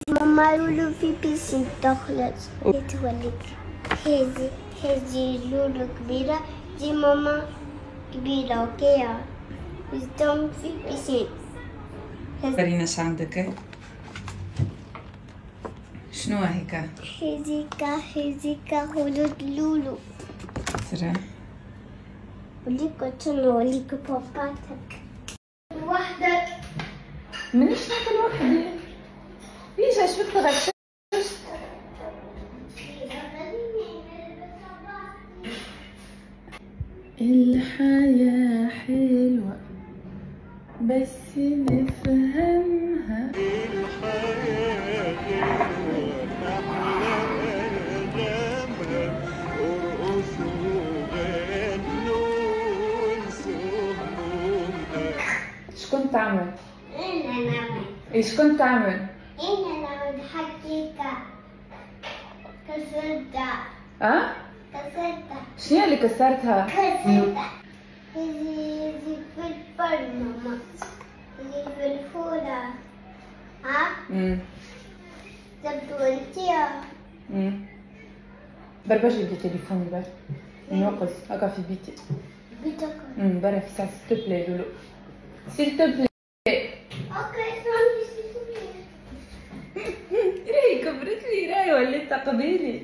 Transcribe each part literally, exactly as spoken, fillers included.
ماما لولو في بيسين تخلص تولد. هذه هذه لولو كبيرة، دي ماما كبيرة اوكي. بيستم في بيسين. ورينا ايش عندك. شنو هيك؟ هذيكا هذيكا ولد لولو. ترى وليك شنو وليك باباتك. وحدك منيش ناكل وحدي. ليش ايش بدك غششت؟ الحياة حلوة بس نفهمها. الحياة حلوة نحلى أيامها، ارقصوا وغنوا وانسوا همومها. ايش كنت تعمل؟ انا نعمل ايش كنت تعمل؟ انا نعمل حقيقة كسرتها. اه؟ كسرتها شنو اللي كسرتها؟ كسرتها. هذي هذي فلفل ماما، هذي فلفولة. ها؟ امم جبتوا انتيها. امم بربش بدي تليفوني بر نوقف هكا في بيتي. بيتك. امم برا في ساعة سيل تبلي لولو سيل تبلي. اوكي سامي سيسوي. راهي كبرت لي راهي وليت تقبيلي.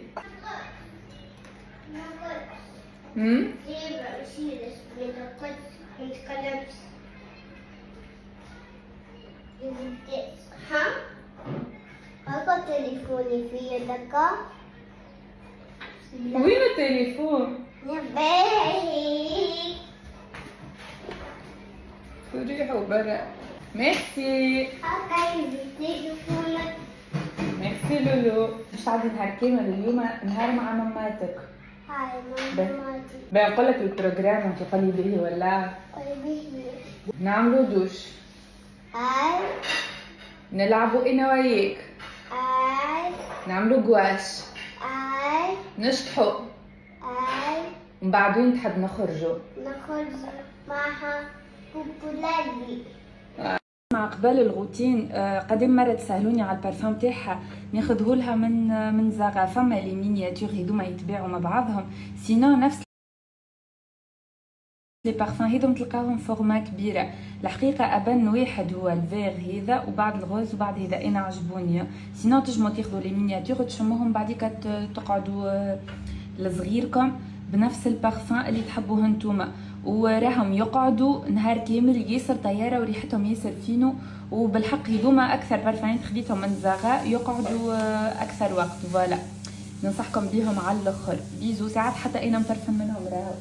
امم زيبرا وشيلس من القدس متكلمش. ها؟ هاكا تليفوني في يدك. وين التليفون؟ نباهي. ريحوا برا. ميرسي. هاكا يجي تليفونك. ميرسي لولو. مش عادي نهار كامل اليوم نهار مع ماماتك. هاي بس. ماماتي. بقول لك البروجرام انت قولي بيه ولا قلبي. نعملوا دوش، هاي نلعبوا انا وياك، هاي نعملوا جواش، هاي نشطحوا، هاي ومن بعدين تحب نخرجوا. نخرج معها بوبولالي. مع قبل الغوتين قديم مرة تسألوني على البارفان تاعها ناخذهولها من من زاغا. فما لي مينياتور هذوما يتباعوا مع بعضهم، سينو نفس لي بارفان هذوم تلقاهم فورما كبيره. الحقيقه ابن واحد هو الفيغ هذا وبعد الغوز وبعد هذا انا عجبوني. سينو تجمو تاخذوا لي مينياتور وتشموهم بعديك تقعدوا لصغيركم بنفس البارفان اللي تحبوه نتوما، وراهم يقعدوا نهار كامل ياسر طياره وريحتهم ياسر فينو. وبالحق هذوما اكثر بارفانات خديتهم من زاغا يقعدوا اكثر وقت. فوالا ننصحكم بيهم على الاخر. بيزو ساعات حتى انا مطرفن منهم راهو.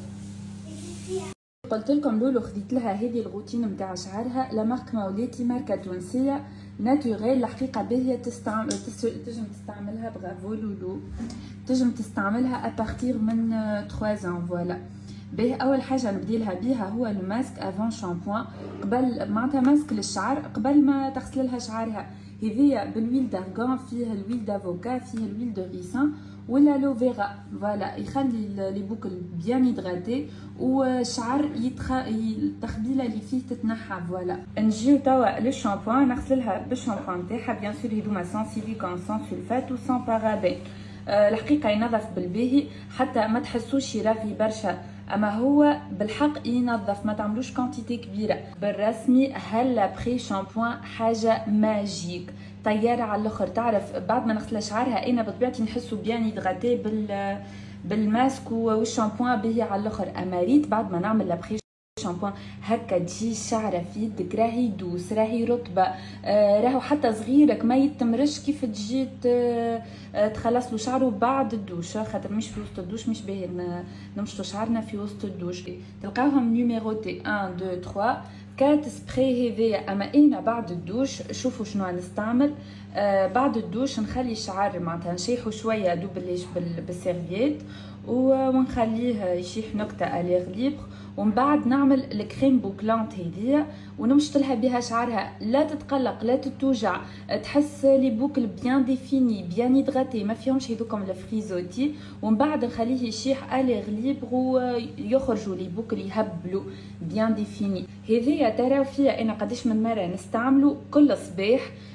قلت لكم لولو خديت لها هذه الغوتين نتاع شعرها لمارك مولاتي، ماركه تونسيه ناتوريل. الحقيقه باهيه تستعمل تنجم تستعملها. برافو لولو. تنجم تستعملها ابارتير من ثلاثة ans. فوالا باهي. اول حاجه نبدي لها بيها هو الماسك افون شامبوان، قبل معناتها ماسك للشعر قبل ما تغسل لها شعرها. هذيا بالويل دارغون، فيه الويل دافوكا، فيه الويل دو ريسان ولا لوفيرا. فوالا يخلي لي بوكل بيان يدغاتي والشعر يتخ... التخبيله اللي فيه تتنحى. فوالا نجيو توا للشامبوان نغسلها بالشامبوان تاعها. بيان سور هذوما سان سيليكون سان سولفات وسان بارابين. أه الحقيقه ينظف بالباهي حتى ما تحسوش يرغي برشا، اما هو بالحق ينظف. ما تعملوش كونتيتي كبيره. بالرسمي هلا بري شامبوان حاجه ماجيك طياره على الاخر. تعرف بعد ما نغسل شعرها انا بطبيعتي نحسو بيان يدغاتي بال بالماسك والشامبوان باهي على الاخر. اما ريت بعد ما نعمل لابخي شامبوان هكا تجي الشعره في يدك راهي دوس راهي رطبه. آه راهو حتى صغيرك ما يتمرش كيف تجي تخلص له شعره بعد الدوش، خاطر مش في وسط الدوش مش باهي نمشطو شعرنا في وسط الدوش. تلقاوهم نيميروتي واحد اثنين ثلاثة كات سبراي هذيا. اما انا بعد الدوش شوفوا شنو نستعمل. آه بعد الدوش نخلي الشعر معناتها نشيحو شويه دوبليش بالسيرفييت ونخليه يشيح نكته اليغ ليبر، ومن بعد نعمل الكريم بوكلانت هذيا ونمشطلها بها شعرها. لا تتقلق لا تتوجع، تحس لي بوكل بيان ديفيني بيان يدغاتي ما فيهمش هذوكم الفريزوتي. ومن بعد نخليه يشيح اليغ ليبر ويخرجوا لي بوكل يهبلوا بيان ديفيني. هذيا تراو فيها انا قداش من مره نستعملو كل صباح.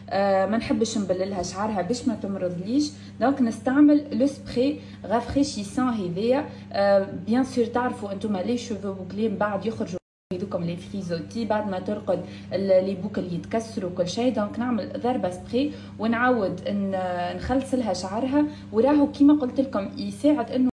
آه ما نحبش نبللها شعرها باش ما تمرضليش. دونك نستعمل لو سبراي رافريشيسون هذايا. آه بيان سور تعرفوا انتم لي شوفو بوكلي من بعد يخرجوا يدوكم لي فريزوتي بعد ما ترقد لي بوكل يتكسروا كل شيء. دونك نعمل ضربه سبراي ونعاود نخلصلها شعرها، وراهو كيما قلت لكم يساعد انه